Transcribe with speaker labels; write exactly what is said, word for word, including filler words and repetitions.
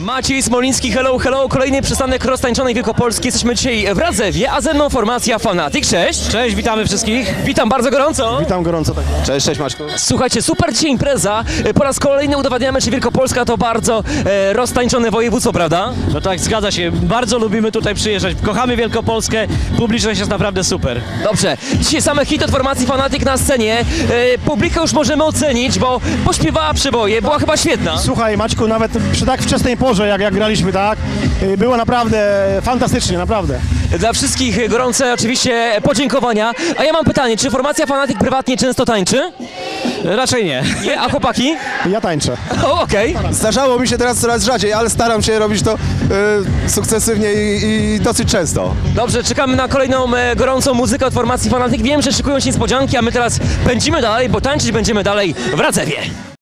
Speaker 1: Maciej Smoliński, hello, hello, kolejny przystanek roztańczonej Wielkopolski. Jesteśmy dzisiaj w Radzewie, a ze mną formacja Fanatic. Cześć!
Speaker 2: Cześć, witamy wszystkich.
Speaker 1: Witam bardzo gorąco.
Speaker 3: Witam gorąco. Tak.
Speaker 2: Cześć, cześć Maćku.
Speaker 1: Słuchajcie, super dzisiaj impreza. Po raz kolejny udowadniamy, że Wielkopolska to bardzo e, roztańczone województwo, prawda?
Speaker 2: No tak, zgadza się. Bardzo lubimy tutaj przyjeżdżać. Kochamy Wielkopolskę. Publiczność jest naprawdę super.
Speaker 1: Dobrze, dzisiaj same hity od formacji Fanatic na scenie. E, publikę już możemy ocenić, bo pośpiewała przeboje, była chyba świetna.
Speaker 3: Słuchaj Maćku, nawet przy tak wczesnej porze, jak, jak graliśmy, tak, y, było naprawdę fantastycznie, naprawdę.
Speaker 1: Dla wszystkich gorące oczywiście podziękowania. A ja mam pytanie, czy formacja Fanatic prywatnie często tańczy?
Speaker 2: Raczej nie.
Speaker 1: Nie? A chłopaki?
Speaker 3: Ja tańczę.
Speaker 1: O, okej.
Speaker 4: Zdarzało mi się teraz coraz rzadziej, ale staram się robić to e, sukcesywnie i, i dosyć często.
Speaker 1: Dobrze, czekamy na kolejną e, gorącą muzykę od formacji Fanatic. Wiem, że szykują się niespodzianki, a my teraz pędzimy dalej, bo tańczyć będziemy dalej w Radzewie.